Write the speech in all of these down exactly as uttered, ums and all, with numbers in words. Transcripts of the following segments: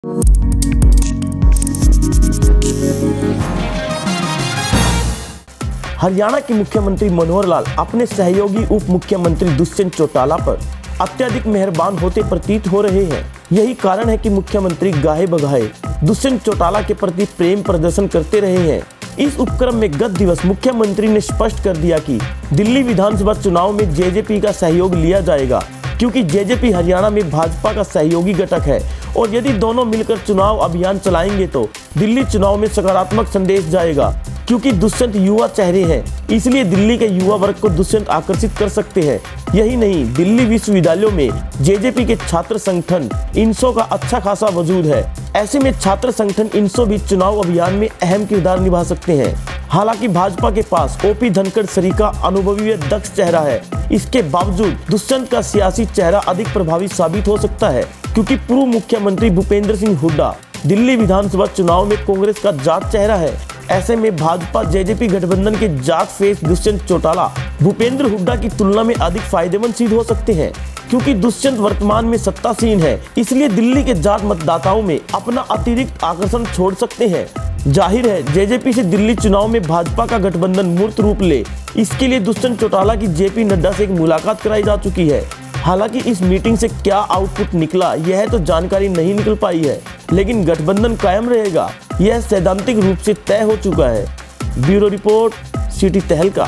हरियाणा के मुख्यमंत्री मनोहर लाल अपने सहयोगी उप मुख्यमंत्री दुष्यंत चौटाला पर अत्यधिक मेहरबान होते प्रतीत हो रहे हैं। यही कारण है कि मुख्यमंत्री गाहे बगाहे दुष्यंत चौटाला के प्रति प्रेम प्रदर्शन करते रहे हैं। इस उपक्रम में गत दिवस मुख्यमंत्री ने स्पष्ट कर दिया कि दिल्ली विधानसभा चुनाव में जेजेपी का सहयोग लिया जाएगा, क्योंकि जेजेपी हरियाणा में भाजपा का सहयोगी घटक है और यदि दोनों मिलकर चुनाव अभियान चलाएंगे तो दिल्ली चुनाव में सकारात्मक संदेश जाएगा। क्योंकि दुष्यंत युवा चेहरे हैं, इसलिए दिल्ली के युवा वर्ग को दुष्यंत आकर्षित कर सकते हैं। यही नहीं, दिल्ली विश्वविद्यालयों में जेजेपी के छात्र संगठन इनसो का अच्छा खासा वजूद है। ऐसे में छात्र संगठन इनसो भी चुनाव अभियान में अहम किरदार निभा सकते हैं। हालांकि भाजपा के पास ओपी धनखड़ सरीका अनुभवी व दक्ष चेहरा है, इसके बावजूद दुष्यंत का सियासी चेहरा अधिक प्रभावी साबित हो सकता है, क्योंकि पूर्व मुख्यमंत्री भूपेंद्र सिंह हुड्डा दिल्ली विधानसभा चुनाव में कांग्रेस का जाट चेहरा है। ऐसे में भाजपा जेजेपी गठबंधन के जाट फेस दुष्यंत चौटाला भूपेंद्र हुड्डा की तुलना में अधिक फायदेमंद सिद्ध हो सकते हैं, क्योंकि दुष्यंत वर्तमान में सत्तासीन है, इसलिए दिल्ली के जाट मतदाताओं में अपना अतिरिक्त आकर्षण छोड़ सकते हैं। जाहिर है, जेजेपी से दिल्ली चुनाव में भाजपा का गठबंधन मूर्त रूप ले, इसके लिए दुष्यंत चौटाला की जेपी नड्डा से एक मुलाकात कराई जा चुकी है। हालांकि इस मीटिंग से क्या आउटपुट निकला, यह तो जानकारी नहीं निकल पाई है, लेकिन गठबंधन कायम रहेगा, यह सैद्धांतिक रूप से तय हो चुका है। Bureau report, city Tahalka.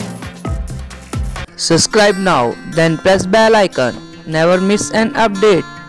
Subscribe now, then press bell icon. Never miss an update.